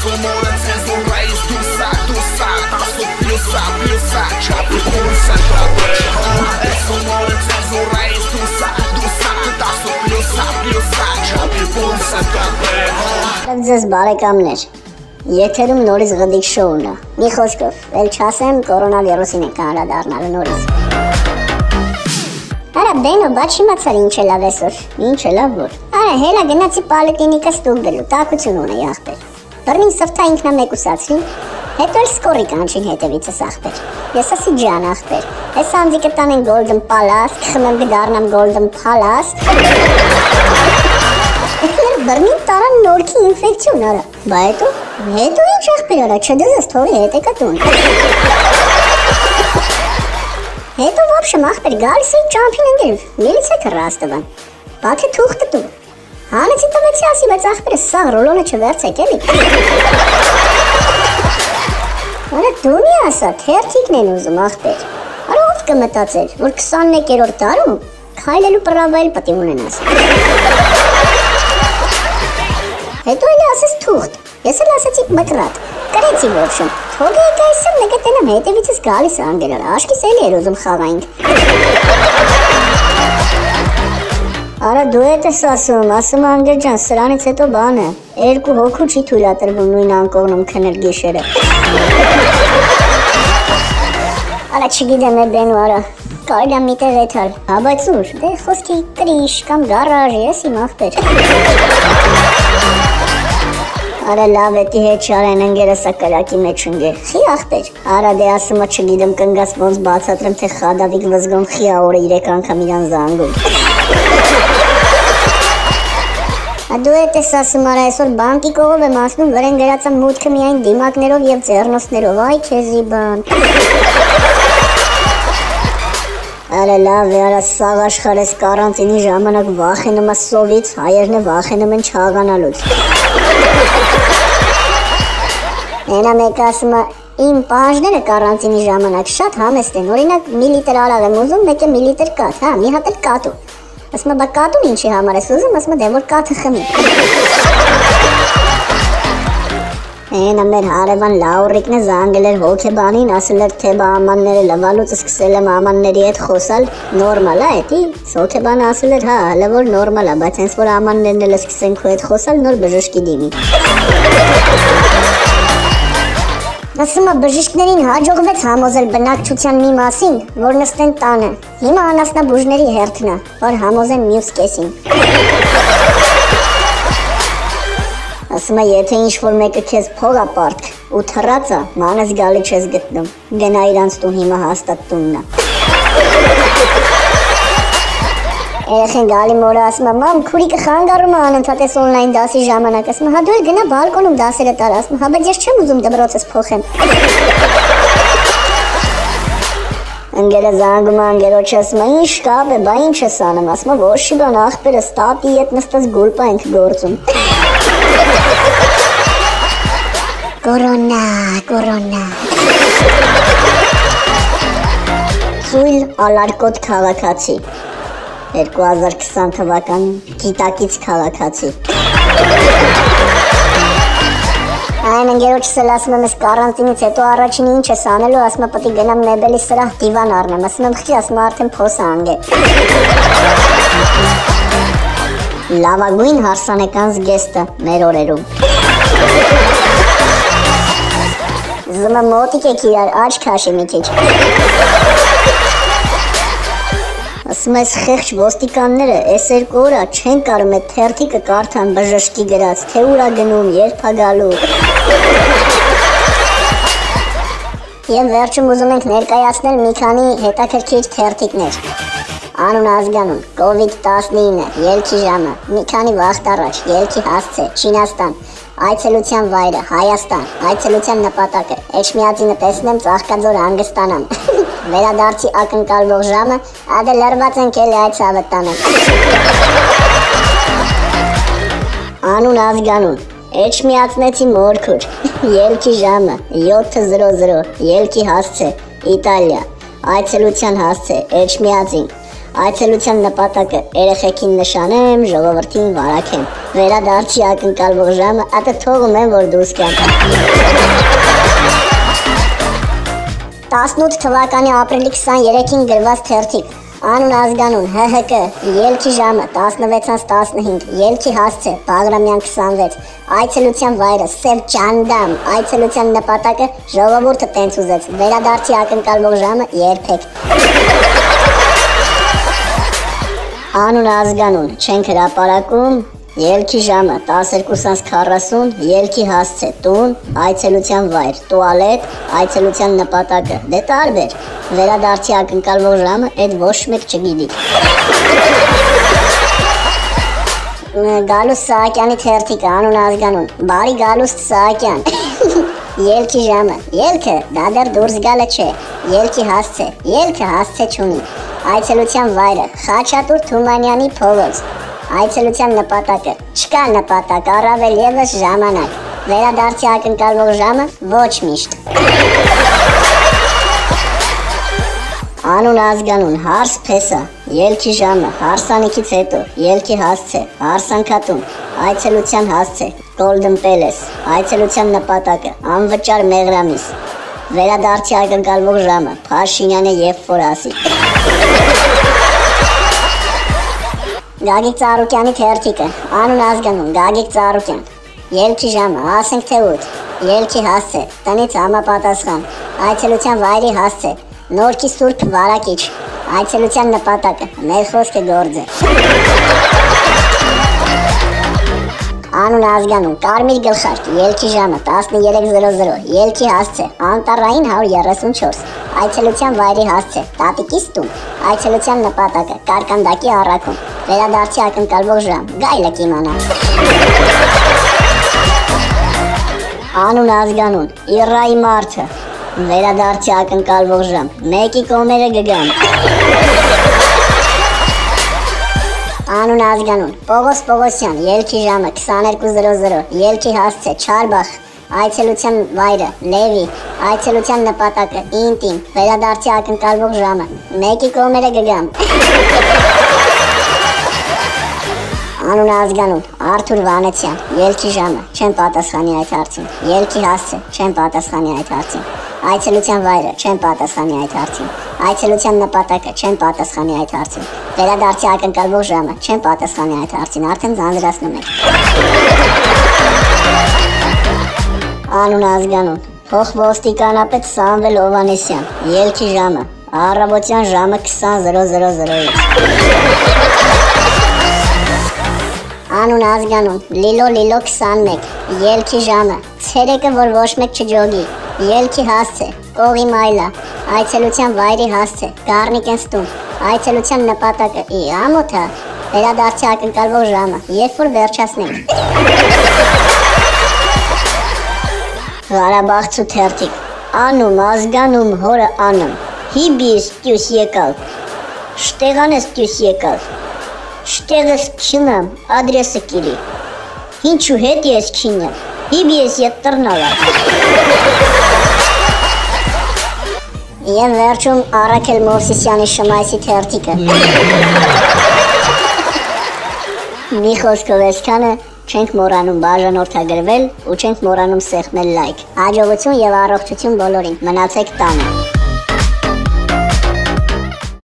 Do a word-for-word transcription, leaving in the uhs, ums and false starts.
sonora cenzura esduça, duça, taço, pilsa, pilsa, chape, pulsa, é sonora cenzura esduça, duça, taço, pilsa, pilsa, chape, pulsa, Ձեզ բարեկամներ, եթերում նորից գդիկ շոուն է, մի խոսքով, էլ չասեմ կորոնավիրուսին ենք անդրադառնալու նորից։ Արա բենո, բաց իմացար ինչ է լավ այսօր, ինչ է լավ որ։ Արա հելա գնացի պոլիկլինիկա ստուգ գելու, տաքություն ունեի ախպեր։ Բռնին սրտա ինքնամեկուսացրին, հետո էլ սկորի կանչին հետևիցս ախպեր։ Ես ասի ջան ախպեր, այս անձիկը տանեն Golden Palace, կխմեմ կդառնամ Golden Palace։ Բռնին տարան նորքի ինֆեկցիոն արա, բա հետո, հետո ինչ ախպեր արա, չդզես թողի հետ եկա տուն։ Հետո ոբշեմ ախպեր գալիս էի ճամփին ընկերով, միլից է կռաստվան, բաթե թուղթը տու։ Հանեցի տվեցի ասի, բայց ախպերը սաղ ռոլոնը չվերցեք էլի։ Արա դու մի ասա, թերթիկն են ուզում ախպեր, արա ով կմտածեր, որ քսանմեկերորդ տարում քայլելու պրավա էլ պտի ունենաս։ Հետո էլ ասես թուղթ, ես էլ ասեցի մկրատ, կրեցի ոբշեմ, թողի եկա այսեմ նկետենամ հետևիցս գալիս անգերար, աշկիս էլի էր ուզում խաղայինք։ Արա դու էտ ես ասում, ասում անգեր ջան, սրանից հետո բան է, երկու հոգու չի թույլատրվում նույն անկողնում քնել գիշերը։ Արա չգիտեմ է բենու արա, կարելի է մի տեղ էթալ, հա բայց ուր, դե խոսքի կրիշ կամ գարաժ ես իմ ախպեր։ Արա լավ էտի հետ չարեն ընգերը սա կրակի մեջ ընգե, խի ախպեր, արա դե ասումը չգիտեմ կնգաս ոնց բացատրեմ թե խադավիկ վզգոմ խիա օրը իրեք անգամ իրան զանգում։ Դու էտ ես ասում արա այսօր բանկի կողով եմ ասնում վրեն գրացամ մուտքը միայն դիմակներով և ձեռնոցներով, այ քեզի բան։ Արա լավ է արա սաղ աշխարհես կարանտինի ժամանակ վախենում է սովից, հայերն է վախենում են չաղանալուց։ Ենա մեկ ասում է իմ պահանջները կարանտինի ժամանակ շատ համեստ են, օրինակ մի լիտր արաղ եմ ուզում, մեկ է մի լիտր կաթ, հա, մի հատ էլ կատու։ Ասում է բա կատուն ինչի համար ես ուզում, ասում է դե որ կաթը խմի։ Ենա մեր հարևան Լաուրիկն է զանգել էր հոգեբանին, ասել էր թե բա ամանները լվալուց սկսել եմ ամանների հետ խոսալ, նորմալ է էտի, հոգեբանը ասել էր հա, հələ որ նորմալ է, բայց հենց որ ամաններն էլ սկսեն քո հետ խոսալ, նոր բժշկի դիմի։ Ասում է բժիշկներին հաջողվեց համոզել բնակչության մի մասին, որ նստեն տանը, հիմա անասնաբուժների հերթն է, որ համոզեն մյուս կեսին։ Ասում է եթե ինչ-որ մեկը քեզ փող է պարտք ու թռած է, մանես գալի չես գտնում, գնա իրանց տուն հիմա հաստատ տունն է։ Երեխեն գալի մորը ասում է մամ քուրիկը խանգարում է անընդհատ էս օնլայն դասի ժամանակ, ասում է հա դու էլ գնա բալկոնում դասերը տար, ասում է հա բայց ես չեմ ուզում դպրոցս փոխեմ։ Ընկերը զանգում է ընկերոջը, ասում է ինչ կապ է, բա ինչ ես անում, ասում է ոչ չի բան ախպերս տատի հետ նստած գուլպա ենք գործում։ Կորոնա, կորոնա։ Ծույլ ալարկոտ քաղաքացի երկու հազար քսան թվականին գիտակից քաղաքացի։ Այն ընկերոջս էլ ասում եմ ես կարանտինից հետո առաջին ինչ ես անելու, ասում է պտի գնամ մեբելի սրահ դիվան առնեմ, ասում եմ խի, ասում է արդեն փոս անգե։ Լավագույն հարսանեկան զգեստը մեր օրերում։ Զում եմ մոտիկ եք իրար, աչք հաշի մի քիչ։ Ասում ես խեղճ ոստիկանները այս երկու օրա չեն կարում է թերթիկը կարդան բժշկի գրած, թե ուրա գնում, երբ է գալու։ Եվ վերջում ուզում ենք ներկայացնել մի քանի հետաքրքիր թերթիկներ։ Անուն ազգանուն, կովիդ տասնինը, ելքի ժամը, մի քանի վաղտ առաջ, ելքի հասցե, Չինաստան, այցելության վայրը, Հայաստան, այցելության նպատակը, Էջմիածինը տեսնեմ, Ծաղկաձոր հանգստանամ, վերադարձի ակնկալվող ժամը, ադե լրված ենք էլի այդ ցավը տանեմ։ Անուն ազգանուն, Էջմիածնեցի մորքուր, ելքի ժամը, յոթ զրո զրո, ելքի հասցե, Իտալիա, այցելության հասցե, Էջմիածին, Այցելության նպատակը երեխեքին նշանեմ, ժողովրդին վարակեմ։ Վերադարձի ակնկալվող ժամը ատը թողում եմ, որ դուրս գամ։ տասնութ թվականի ապրիլի քսաներեքին գրված թերթիկ, անուն ազգանուն, Հ Հ Կ, ելքի ժամը տասնվեցից տասնհինգ, ելքի հասցե Բաղրամյան քսանվեց, այցելության վայրը Սև Ճանդամ, այցելության նպատակը ժողովուրդը տենց ուզեց, վերադարձի ակնկալվող ժամը երբեք։ Անուն ազգանուն, չենք հրապարակում, ելքի ժամը տասներկուս քառասուն, ելքի հասցե տուն, այցելության վայր, տուալետ, այցելության նպատակը, դե տարբեր, վերադարձի ակնկալվող ժամը էդ ոչ մեկ չգիտի։ Գալուստ Սահակյանի թերթիկը, անուն ազգանուն, բարի Գալուստ Սահակյան, ելքի ժամը, ելքը դա դեռ դուրս գալը չէ, ելքի հասցե, ելքը հասցե չունի, այցելության վայրը Խաչատուր Թումանյանի փողոց, այցելության նպատակը չկա նպատակ, առավել ևս ժամանակ, վերադարձի ակնկալվող ժամը ոչ միշտ։ Անուն ազգանուն, Հարս Փեսա, ելքի ժամը, հարսանիքից հետո, ելքի հասցե, հարսանքատուն, այցելության հասցե, Golden Palace, այցելության նպատակը, անվճար մեղրամիս, վերադարձի ակնկալվող ժամը, Փաշինյանը և Ֆորասի։ Գագիկ Ծառուկյանի թերթիկը, անուն ազգանուն, Գագիկ Ծառուկյան, ելքի ժամը, ասենք թե ութ, ելքի հասցե, տնից համապատասխան, այցելության վայրի հասցե, Նորքի Սուրբ Վարակիչ, այցելության նպատակը, մեր խոսքը գործ է։ Անուն ազգանուն, Կարմիր Գլխարկ, ելքի ժամը, տասներեք զրո զրո, ելքի հասցե, Անտառային հարյուր երեսունչորս, այցելության վայրի հասցե, Տատիկիս տուն, այցելության նպատակը, Կարկանդակի առաքում, վերադարձի ակնկալվող ժամ, գայլը կիմանա։ Անուն ազգանուն, Իռայի մարդը, վերադարձի ակնկալվող ժամ, մեկի կողմերը գգամ։ Անուն ազգանուն, Պողոս Պողոսյան, ելքի ժամը, քսաներկուս զրո զրո, ելքի հասցե, Չարբախ, այցելության վայրը, Լևի, այցելության նպատակը, Ինտիմ, վերադարձի ակնկալվող ժամը, մեկի կողմերը գգամ։ Անուն ազգանուն, Արթուր Վանեցյան, ելքի ժամը, չեմ պատասխանի այդ հարցին, ելքի հասցե, չեմ պատասխանի այդ հարցին, այցելության վայրը, չեմ պատասխանի այդ հարցին, այցելության նպատակը, չեմ պատասխանի այդ հարցին, վերադարձի ակնկալվող ժամը, չեմ պատասխանի այդ հարցին, արդեն ձանձրացնում եք։ Անուն ազգանուն, փոխոստիկանապետ Սամվել Հովհաննիսյան, ելքի ժամը, առավոտյան ժամը քսան զրո զրո զրոյից։ Անուն ազգանուն, Լիլո Լիլո քսանմեկ, ելքի ժամը, ցերեկը որ ոչ մեկ չջոգի, ելքի հասցե, Կողի Մայլա, այցելության վայրի հասցե, Գառնիկենս տուն, այցելության նպատակը, ի ամոթա, վերադարձի ակնկալվող ժամը, երբ որ վերջացնենք։ Ղարաբաղցու թերթիկ, անում ազգանում հորը անում, հիբիս տյուս եկալ, շտեղանես տյուս եկալ, շտեղս քինամ, ադրեսը կիրի, հինչու հետ ես քինյամ, հիբիս ետ տրնալա։ Եմ վերջում Առաքել Մովսիսյանի Շմայսի թերթիկը։ Մի խոսքով այսքանը, չենք մոռանում բաժանորդագրվել ու չենք մոռանում սեղմել լայք։ Հաջողություն և առողջություն բոլորին, մնացեք տանը։